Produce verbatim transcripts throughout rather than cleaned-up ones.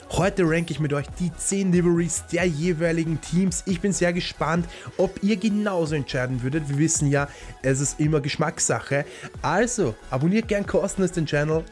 Heute ranke ich mit euch die zehn Liveries der jeweiligen Teams. Ich bin sehr gespannt, ob ihr genauso entscheiden würdet. Wir wissen ja, es ist immer Geschmackssache. Also, abonniert gern kostenlos den Channel.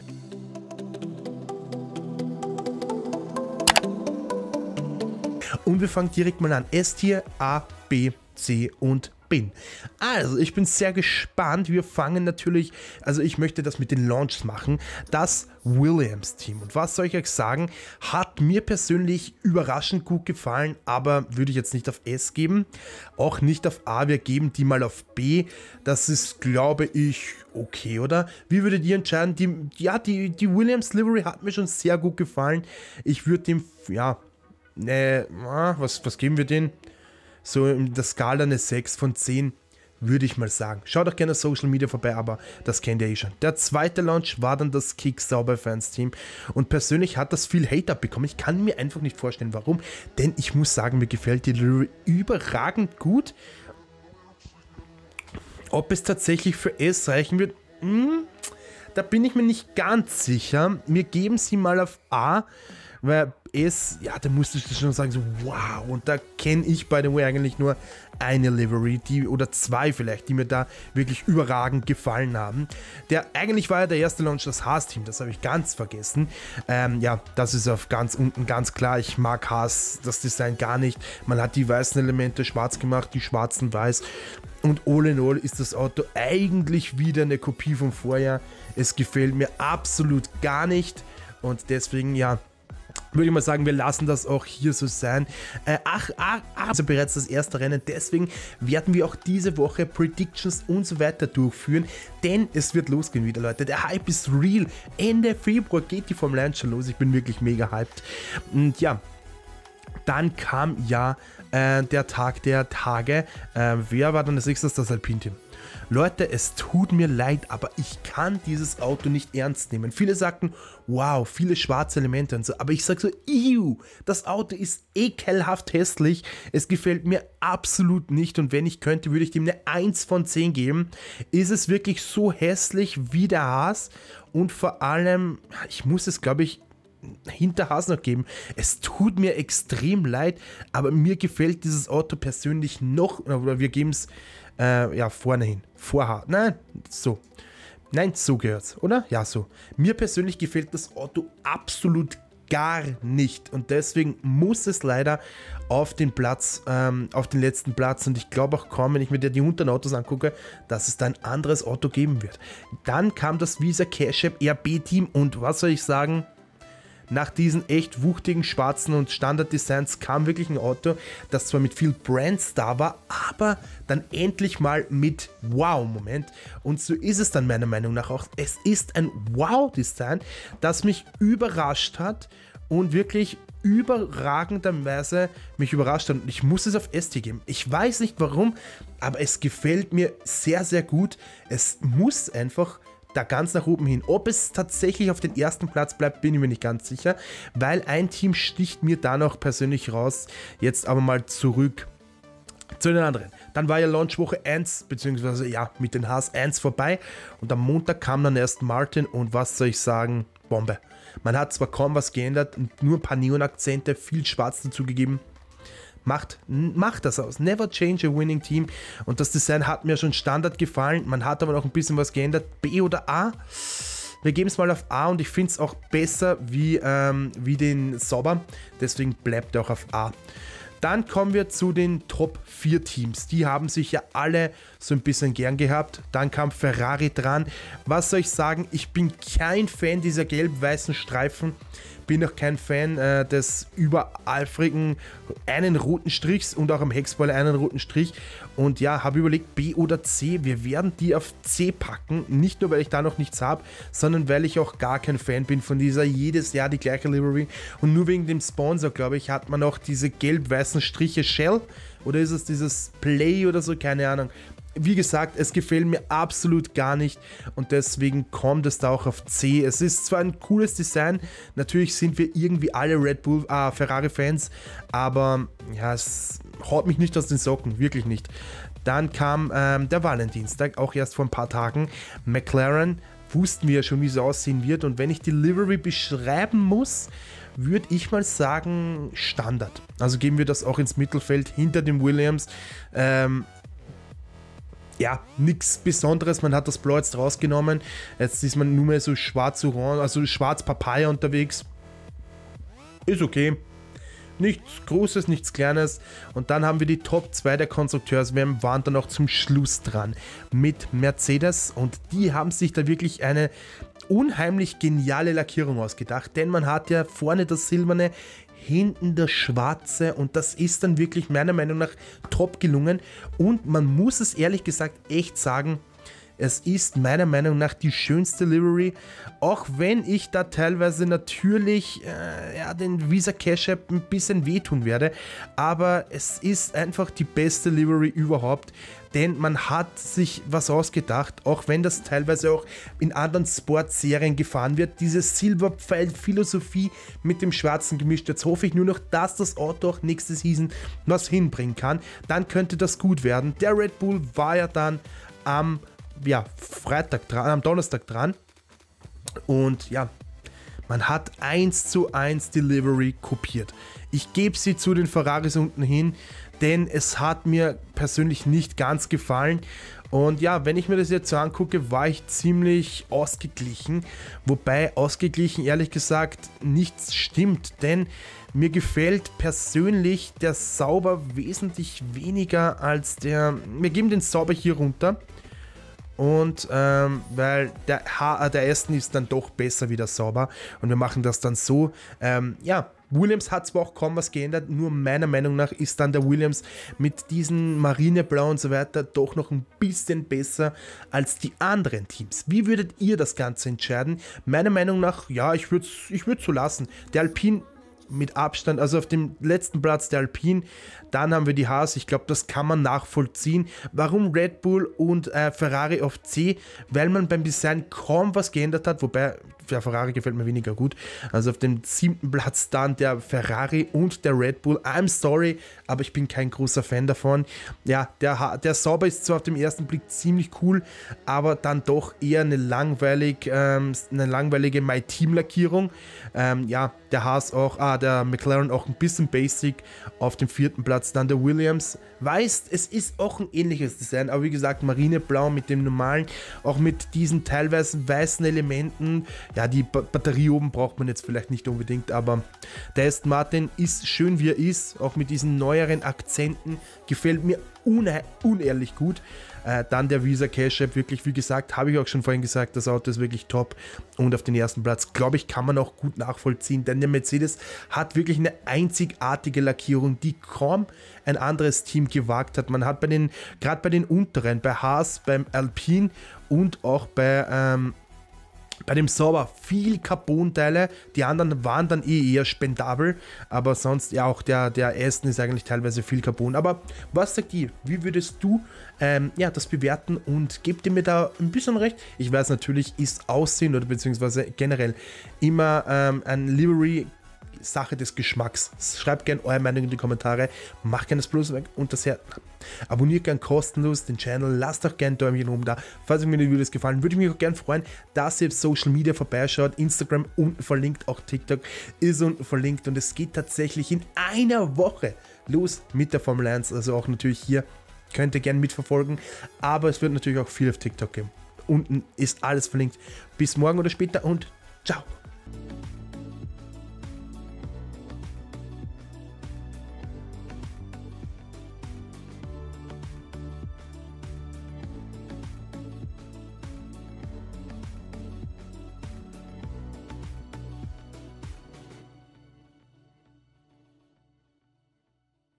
Und wir fangen direkt mal an. S-Tier, A, B, C und bin. Also, ich bin sehr gespannt. Wir fangen natürlich, also ich möchte das mit den Launches machen, das Williams-Team. Und was soll ich euch sagen, hat mir persönlich überraschend gut gefallen, aber würde ich jetzt nicht auf S geben, auch nicht auf A, wir geben die mal auf B. Das ist, glaube ich, okay, oder? Wie würdet ihr entscheiden? Die, ja, die, die Williams-Livery hat mir schon sehr gut gefallen. Ich würde dem, ja, ne, was, was geben wir denen? So in der Skala eine sechs von zehn, würde ich mal sagen. Schaut doch gerne auf Social Media vorbei, aber das kennt ihr eh schon. Der zweite Launch war dann das Kick-Sauber-Fans-Team und persönlich hat das viel Hate abbekommen. Ich kann mir einfach nicht vorstellen, warum, denn ich muss sagen, mir gefällt die Livery überragend gut. Ob es tatsächlich für S reichen wird, hm, da bin ich mir nicht ganz sicher. Wir geben sie mal auf A, weil S, ja, da musste ich schon sagen, so wow, und da kenne ich, by the way, eigentlich nur eine Livery, die, oder zwei vielleicht, die mir da wirklich überragend gefallen haben. Der, eigentlich war ja der erste Launch das Haas-Team, das habe ich ganz vergessen. Ähm, ja, das ist auf ganz unten ganz klar, ich mag Haas, das Design gar nicht. Man hat die weißen Elemente schwarz gemacht, die schwarzen weiß. Und all in all ist das Auto eigentlich wieder eine Kopie vom Vorjahr. Es gefällt mir absolut gar nicht und deswegen, ja, würde ich mal sagen, wir lassen das auch hier so sein. Äh, ach, ach, ach, also bereits das erste Rennen, deswegen werden wir auch diese Woche Predictions und so weiter durchführen, denn es wird losgehen wieder, Leute. Der Hype ist real. Ende Februar geht die Formel eins schon los. Ich bin wirklich mega hyped. Und ja, dann kam ja äh, der Tag der Tage. Äh, wer war dann das nächste? Das Alpine-Team. Leute, es tut mir leid, aber ich kann dieses Auto nicht ernst nehmen. Viele sagten, wow, viele schwarze Elemente und so, aber ich sag so, ew, das Auto ist ekelhaft hässlich, es gefällt mir absolut nicht und wenn ich könnte, würde ich dem eine eins von zehn geben. Ist es wirklich so hässlich wie der Haas und vor allem, ich muss es, glaube ich, hinter Haas noch geben. Es tut mir extrem leid, aber mir gefällt dieses Auto persönlich noch, oder wir geben es äh, ja vorne hin, vor Haas. Nein, so. Nein, so gehört's, oder? Ja, so. Mir persönlich gefällt das Auto absolut gar nicht und deswegen muss es leider auf den Platz, ähm, auf den letzten Platz und ich glaube auch kaum, wenn ich mir die unteren Autos angucke, dass es da ein anderes Auto geben wird. Dann kam das Visa Cash App R B-Team und was soll ich sagen? Nach diesen echt wuchtigen schwarzen und Standard-Designs kam wirklich ein Auto, das zwar mit viel Brandstar war, aber dann endlich mal mit Wow-Moment. Und so ist es dann meiner Meinung nach auch. Es ist ein Wow-Design, das mich überrascht hat und wirklich überragenderweise mich überrascht hat. Und ich muss es auf S T geben. Ich weiß nicht warum, aber es gefällt mir sehr, sehr gut. Es muss einfach da ganz nach oben hin. Ob es tatsächlich auf den ersten Platz bleibt, bin ich mir nicht ganz sicher, weil ein Team sticht mir da noch persönlich raus. Jetzt aber mal zurück zu den anderen. Dann war ja Launchwoche eins, beziehungsweise ja, mit den Haas eins vorbei und am Montag kam dann erst Martin und was soll ich sagen, Bombe. Man hat zwar kaum was geändert und nur ein paar Neon-Akzente, viel Schwarz dazugegeben. Macht, macht das aus. Never change a winning team. Und das Design hat mir schon Standard gefallen. Man hat aber noch ein bisschen was geändert. B oder A? Wir geben es mal auf A und ich finde es auch besser wie, ähm, wie den Sauber. Deswegen bleibt er auch auf A. Dann kommen wir zu den Top vier Teams. Die haben sich ja alle so ein bisschen gern gehabt. Dann kam Ferrari dran. Was soll ich sagen? Ich bin kein Fan dieser gelb-weißen Streifen. Bin auch kein Fan äh, des übereifrigen einen roten Strichs und auch am Heckspoiler einen roten Strich. Und ja, habe überlegt, B oder C. Wir werden die auf C packen. Nicht nur, weil ich da noch nichts habe, sondern weil ich auch gar kein Fan bin von dieser jedes Jahr die gleiche Livery. Und nur wegen dem Sponsor, glaube ich, hat man auch diese gelb-weißen Striche Shell. Oder ist es dieses Play oder so? Keine Ahnung. Wie gesagt, es gefällt mir absolut gar nicht und deswegen kommt es da auch auf C. Es ist zwar ein cooles Design, natürlich sind wir irgendwie alle Red Bull, äh, Ferrari-Fans, aber ja, es haut mich nicht aus den Socken, wirklich nicht. Dann kam ähm, der Valentinstag, auch erst vor ein paar Tagen. McLaren, wussten wir ja schon, wie es aussehen wird und wenn ich die Livery beschreiben muss, würde ich mal sagen, Standard. Also geben wir das auch ins Mittelfeld hinter dem Williams. Ähm, ja, nichts Besonderes, man hat das Blau jetzt rausgenommen. Jetzt ist man nur mehr so schwarz-orange, also schwarz-Papaya unterwegs. Ist okay. Nichts Großes, nichts Kleines. Und dann haben wir die Top zwei der Konstrukteurs. Wir waren dann auch zum Schluss dran mit Mercedes. Und die haben sich da wirklich eine unheimlich geniale Lackierung ausgedacht. Denn man hat ja vorne das Silberne, hinten das Schwarze. Und das ist dann wirklich meiner Meinung nach top gelungen. Und man muss es ehrlich gesagt echt sagen, es ist meiner Meinung nach die schönste Livery, auch wenn ich da teilweise natürlich äh, ja, den Visa Cash App ein bisschen wehtun werde, aber es ist einfach die beste Livery überhaupt, denn man hat sich was ausgedacht, auch wenn das teilweise auch in anderen Sportserien gefahren wird, diese Silberpfeil-Philosophie mit dem Schwarzen gemischt. Jetzt hoffe ich nur noch, dass das Auto auch nächste Season was hinbringen kann, dann könnte das gut werden. Der Red Bull war ja dann am ja, Freitag dran, am Donnerstag dran und ja, man hat eins zu eins die Livery kopiert. Ich gebe sie zu den Ferraris unten hin, denn es hat mir persönlich nicht ganz gefallen. Und ja, wenn ich mir das jetzt so angucke, war ich ziemlich ausgeglichen. Wobei ausgeglichen ehrlich gesagt nichts stimmt, denn mir gefällt persönlich der Sauber wesentlich weniger als der... Wir geben den Sauber hier runter. Und ähm, weil der, H der Aston ist dann doch besser wie der Sauber und wir machen das dann so. Ähm, ja, Williams hat zwar auch kaum was geändert, nur meiner Meinung nach ist dann der Williams mit diesen Marineblau und so weiter doch noch ein bisschen besser als die anderen Teams. Wie würdet ihr das Ganze entscheiden? Meiner Meinung nach, ja, ich würde es ich würd so lassen. Der Alpine mit Abstand, also auf dem letzten Platz der Alpine, dann haben wir die Haas, ich glaube, das kann man nachvollziehen. Warum Red Bull und äh, Ferrari auf C? Weil man beim Design kaum was geändert hat, wobei der Ferrari gefällt mir weniger gut. Also auf dem siebten Platz dann der Ferrari und der Red Bull. I'm sorry, aber ich bin kein großer Fan davon. Ja, der, der Sauber ist zwar auf dem ersten Blick ziemlich cool, aber dann doch eher eine, langweilig, ähm, eine langweilige My Team Lackierung. Ähm, ja, der Haas auch, ah, der McLaren auch ein bisschen basic. Auf dem vierten Platz dann der Williams. Weißt, es ist auch ein ähnliches Design, aber wie gesagt, Marineblau mit dem normalen, auch mit diesen teilweise weißen Elementen. Ja, die ba Batterie oben braucht man jetzt vielleicht nicht unbedingt, aber der Aston Martin ist schön wie er ist, auch mit diesen neueren Akzenten, gefällt mir unehrlich gut. Äh, dann der Visa Cash App, wirklich, wie gesagt, habe ich auch schon vorhin gesagt, das Auto ist wirklich top und auf den ersten Platz, glaube ich, kann man auch gut nachvollziehen, denn der Mercedes hat wirklich eine einzigartige Lackierung, die kaum ein anderes Team gewagt hat. Man hat bei den, gerade bei den unteren, bei Haas, beim Alpine und auch bei ähm, Bei dem Sauber viel Carbon-Teile, die anderen waren dann eh eher spendabel, aber sonst ja auch der, der Aston ist eigentlich teilweise viel Carbon. Aber was sagt ihr? Wie würdest du ähm, ja, das bewerten und gebt ihr mir da ein bisschen recht? Ich weiß natürlich, ist Aussehen oder beziehungsweise generell immer ähm, ein Livery Sache des Geschmacks. Schreibt gerne eure Meinung in die Kommentare, macht gerne das Plus weg und das Herz. Abonniert gerne kostenlos den Channel, lasst auch gerne ein Däumchen oben da. Falls euch mir die Videos gefallen, würde ich mich auch gerne freuen, dass ihr auf Social Media vorbeischaut. Instagram unten verlinkt, auch TikTok ist unten verlinkt und es geht tatsächlich in einer Woche los mit der Formel eins. Also auch natürlich hier könnt ihr gerne mitverfolgen, aber es wird natürlich auch viel auf TikTok geben. Unten ist alles verlinkt. Bis morgen oder später und ciao.